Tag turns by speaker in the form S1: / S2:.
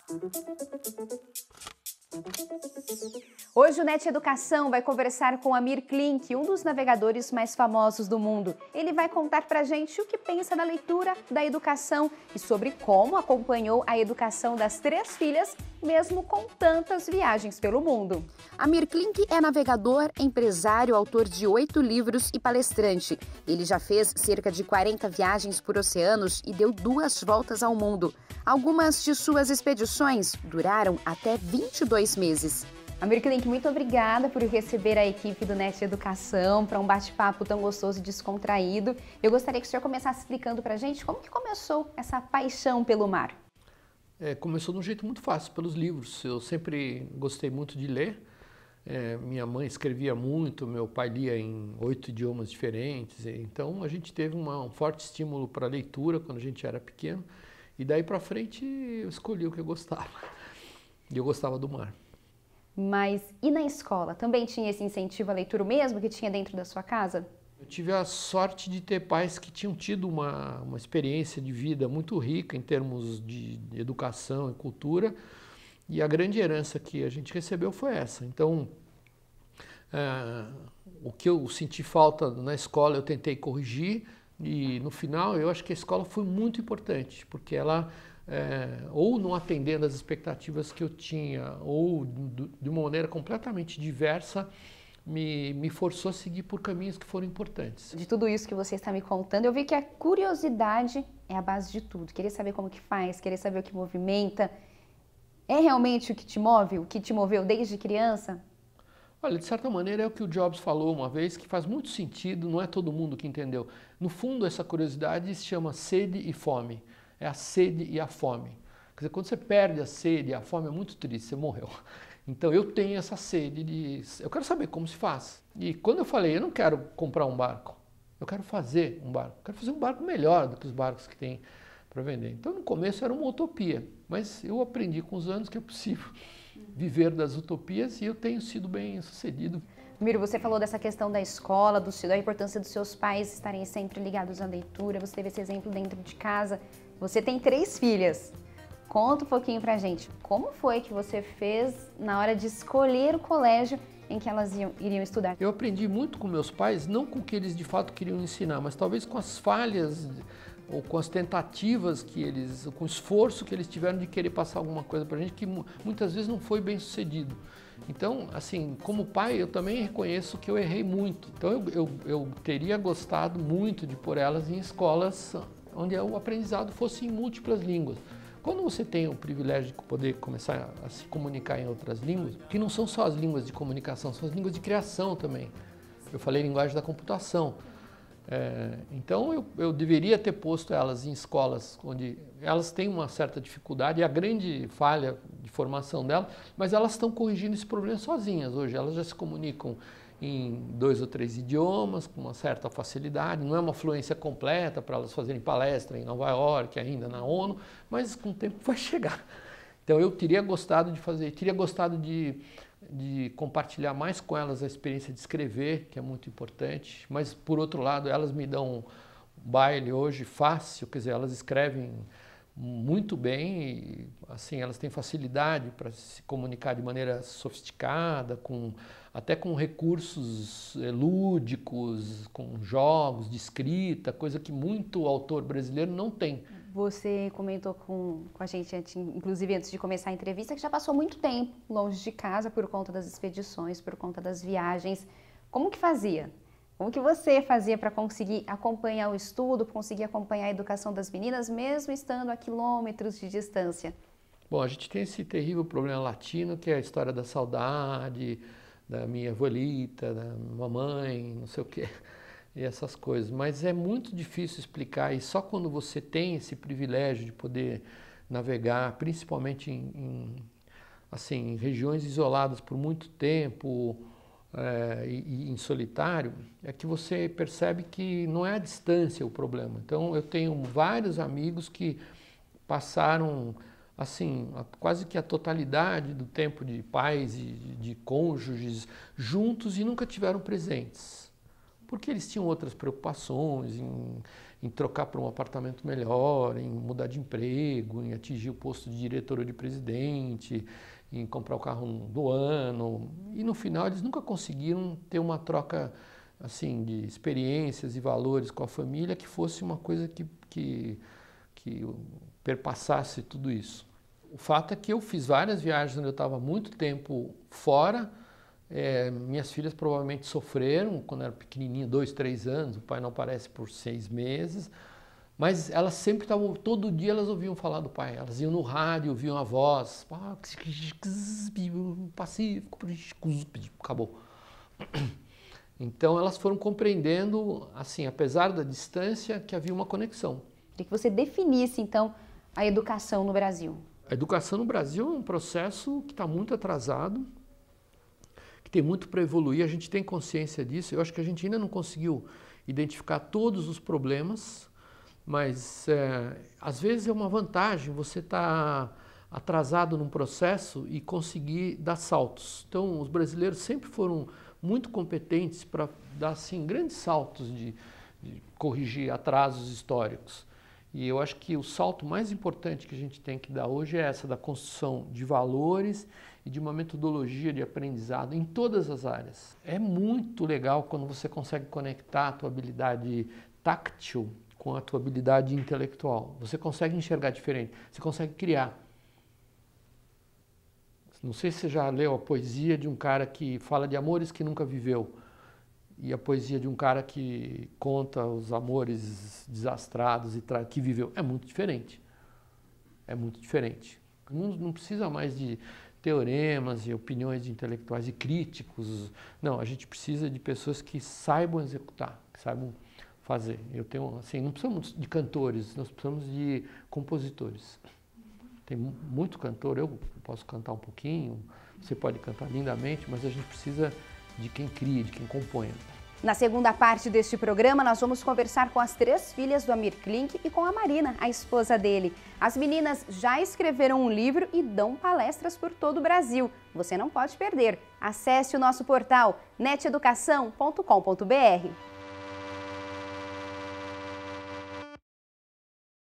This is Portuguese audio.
S1: Hoje o Net Educação vai conversar com Amir Klink, um dos navegadores mais famosos do mundo. Ele vai contar pra gente o que pensa da leitura, da educação e sobre como acompanhou a educação das 3 filhas, mesmo com tantas viagens pelo mundo. Amir Klink é navegador, empresário, autor de 8 livros e palestrante. Ele já fez cerca de 40 viagens por oceanos e deu 2 voltas ao mundo. Algumas de suas expedições duraram até 22 meses. Amir Klink, muito obrigada por receber a equipe do Net Educação para um bate-papo tão gostoso e descontraído. Eu gostaria que o senhor começasse explicando para a gente como que começou essa paixão pelo mar.
S2: Começou de um jeito muito fácil, pelos livros. Eu sempre gostei muito de ler. Minha mãe escrevia muito, meu pai lia em 8 idiomas diferentes. Então a gente teve um forte estímulo para a leitura quando a gente era pequeno. E daí para frente eu escolhi o que eu gostava. E eu gostava do mar.
S1: Mas e na escola? Também tinha esse incentivo à leitura mesmo que tinha dentro da sua casa?
S2: Eu tive a sorte de ter pais que tinham tido uma experiência de vida muito rica em termos de educação e cultura, e a grande herança que a gente recebeu foi essa. Então, o que eu senti falta na escola eu tentei corrigir, e no final eu acho que a escola foi muito importante, porque ela... ou não atendendo às expectativas que eu tinha, ou de uma maneira completamente diversa, me forçou a seguir por caminhos que foram importantes.
S1: De tudo isso que você está me contando, eu vi que a curiosidade é a base de tudo. Querer saber como que faz, querer saber o que movimenta. É realmente o que te move, o que te moveu desde criança?
S2: Olha, de certa maneira é o que o Jobs falou uma vez, que faz muito sentido, não é todo mundo que entendeu. No fundo, essa curiosidade se chama sede e fome. É a sede e a fome. Quer dizer, quando você perde a sede e a fome é muito triste, você morreu. Então eu tenho essa sede eu quero saber como se faz. E quando eu falei, eu não quero comprar um barco, eu quero fazer um barco. Eu quero fazer um barco melhor do que os barcos que tem para vender. Então no começo era uma utopia, mas eu aprendi com os anos que é possível viver das utopias e eu tenho sido bem sucedido.
S1: Miro, você falou dessa questão da escola, da importância dos seus pais estarem sempre ligados à leitura, você teve esse exemplo dentro de casa. Você tem 3 filhas. Conta um pouquinho pra gente. Como foi que você fez na hora de escolher o colégio em que elas iriam estudar?
S2: Eu aprendi muito com meus pais, não com o que eles de fato queriam ensinar, mas talvez com as falhas ou com as tentativas com o esforço que eles tiveram de querer passar alguma coisa pra gente que muitas vezes não foi bem sucedido. Então, assim, como pai, eu também reconheço que eu errei muito. Então eu teria gostado muito de pôr elas em escolas onde o aprendizado fosse em múltiplas línguas. Quando você tem o privilégio de poder começar a se comunicar em outras línguas, que não são só as línguas de comunicação, são as línguas de criação também. Eu falei linguagem da computação. Então eu deveria ter posto elas em escolas onde elas têm uma certa dificuldade, é a grande falha de formação delas, mas elas estão corrigindo esse problema sozinhas hoje. Elas já se comunicam em 2 ou 3 idiomas, com uma certa facilidade, não é uma fluência completa para elas fazerem palestra em Nova York, ainda na ONU, mas com o tempo vai chegar. Então eu teria gostado de fazer, teria gostado de compartilhar mais com elas a experiência de escrever, que é muito importante, mas por outro lado elas me dão um baile hoje fácil, quer dizer, elas escrevem muito bem e assim, elas têm facilidade para se comunicar de maneira sofisticada, até com recursos lúdicos, com jogos de escrita, coisa que muito autor brasileiro não tem.
S1: Você comentou com a gente, inclusive antes de começar a entrevista, que já passou muito tempo longe de casa por conta das expedições, por conta das viagens. Como que fazia? Como que você fazia para conseguir acompanhar o estudo, conseguir acompanhar a educação das meninas, mesmo estando a quilômetros de distância?
S2: Bom, a gente tem esse terrível problema latino, que é a história da saudade, da minha abuelita, da mamãe, não sei o quê, e essas coisas. Mas é muito difícil explicar, e só quando você tem esse privilégio de poder navegar, principalmente em regiões isoladas por muito tempo, e em solitário, é que você percebe que não é a distância o problema. Então eu tenho vários amigos que passaram assim, quase que a totalidade do tempo de pais e de cônjuges juntos e nunca tiveram presentes. Porque eles tinham outras preocupações em trocar para um apartamento melhor, em mudar de emprego, em atingir o posto de diretor ou de presidente, em comprar o carro do ano. E no final eles nunca conseguiram ter uma troca assim de experiências e valores com a família que fosse uma coisa que perpassasse tudo isso. O fato é que eu fiz várias viagens onde eu estava muito tempo fora. Minhas filhas provavelmente sofreram quando eram pequenininhas, 2, 3 anos, o pai não aparece por 6 meses, mas elas sempre estavam, todo dia elas ouviam falar do pai, elas iam no rádio, ouviam a voz, Pacífico, acabou. Então elas foram compreendendo, assim, apesar da distância, que havia uma conexão.
S1: Queria que você definisse, então, a educação no Brasil.
S2: A educação no Brasil é um processo que está muito atrasado, que tem muito para evoluir, a gente tem consciência disso. Eu acho que a gente ainda não conseguiu identificar todos os problemas, mas às vezes é uma vantagem você estar atrasado num processo e conseguir dar saltos. Então, os brasileiros sempre foram muito competentes para dar assim, grandes saltos de corrigir atrasos históricos. E eu acho que o salto mais importante que a gente tem que dar hoje é essa da construção de valores e de uma metodologia de aprendizado em todas as áreas. É muito legal quando você consegue conectar a tua habilidade táctil com a tua habilidade intelectual. Você consegue enxergar diferente, você consegue criar. Não sei se você já leu a poesia de um cara que fala de amores que nunca viveu. E a poesia de um cara que conta os amores desastrados e que viveu. É muito diferente. É muito diferente. Não precisa mais de teoremas e opiniões de intelectuais e críticos. Não, a gente precisa de pessoas que saibam executar, que saibam fazer. Eu tenho, assim, não precisamos de cantores, nós precisamos de compositores. Tem muito cantor, eu posso cantar um pouquinho, você pode cantar lindamente, mas a gente precisa de quem cria, de quem compõe.
S1: Na segunda parte deste programa, nós vamos conversar com as 3 filhas do Amir Klink e com a Marina, a esposa dele. As meninas já escreveram um livro e dão palestras por todo o Brasil. Você não pode perder. Acesse o nosso portal neteducação.com.br.